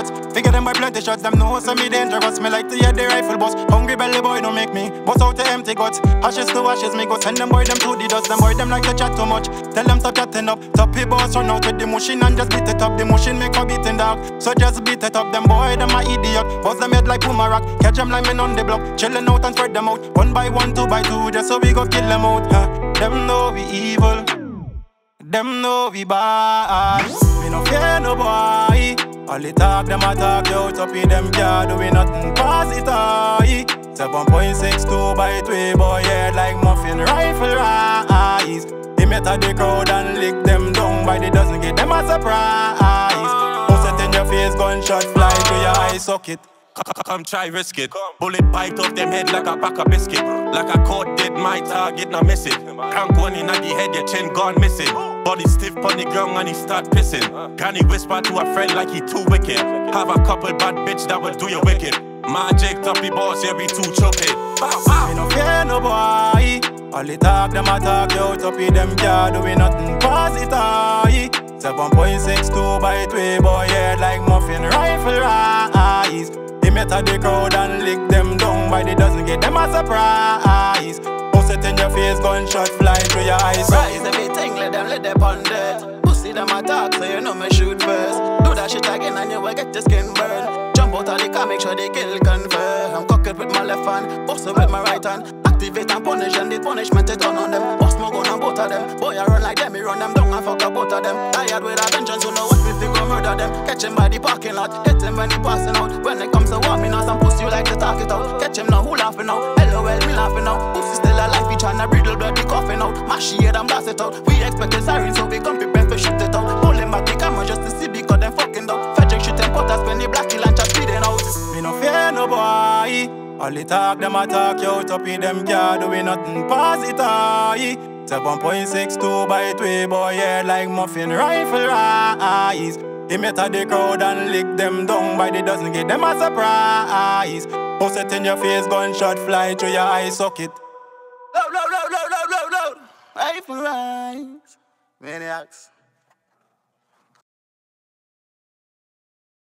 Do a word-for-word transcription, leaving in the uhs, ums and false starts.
shots. Figure them by plenty shots, them know some me dangerous. Me like to hear the rifle bust. Hungry belly boy don't make me bust out the empty guts. Ashes to ashes, me go send them boy them to the dust. Them boy them like to chat too much. Tell them stop chatting up. Toppy boss run out with the machine and just beat it up. The machine make a beating dog, so just beat it up. Them boy them a idiot. Bust them head like boomerang. Catch them like men on the block. Chillin' out and spread them out. One by one, two by two, just so we go kill them out. Huh? Them know we evil. Them know we bad. We no fear no boy. All the talk, them a talk, you out up in them car, doing nothing pass it high. seven point six two by two, boy, head like muffin rifle rise. He met at the crowd and lick them down by the dozen, get them a surprise. Post it in your face, gunshot fly to your eye socket. Come try risk it. Bullet bite off them head like a pack of biscuit. Like a court dead, my target not miss it. Can't go in at the head, your chin gone missing. Body stiff on the ground and he start pissing. Granny whisper to a friend like he too wicked. Have a couple bad bitch that will do you wicked. Magic toppy boss, yeah we too choking. Me no fear no boy. All the talk, them a talk, you out up in them car, doing nothing pass it high. seven point six two by two, boy, head like muffin rifle rise. He met at the crowd and lick them down by the dozen, get them a surprise. Post it in your face, gunshot fly through your eyes. Rise everything, let them let them ponder it. Pussy them attack, so you know me shoot first. Do that shit again and you will get your skin burned. Jump out of the car, make sure they kill confirm. I'm cocked with my left hand, bust it with my right hand. Activate and punish, and the punishment is done on them. Bust my gun on both of them. Boy, I run like them, me run them down and fuck up both of them. Tired with a vengeance, so know what we think go murder them. Catch him by the parking lot, hit him when he passing out. When it comes to war, me now some pussy you like to talk it out. Catch him now, who laughing now? LOL, me laughing now. Pussy still alive, we tryna breathe, blood be coughing out. Mash it and blast it out. We expect a siren, so we come prepared to shoot it out. Pull him back the camera just to see because them fucking dog. Fetch shit and put us when the black kill and chat speeding out. Me no fear no boy. All the talk, them a talk, you out up in them car, doing nothing pass it high. seven point six two by two, boy, head like muffin rifle rise. He met at the crowd and lick them down by the dozen, get them a surprise. Post it in your face, gunshot fly through your eye socket. Load, load, load, load, load, load, load. Rifle rise. Maniacs.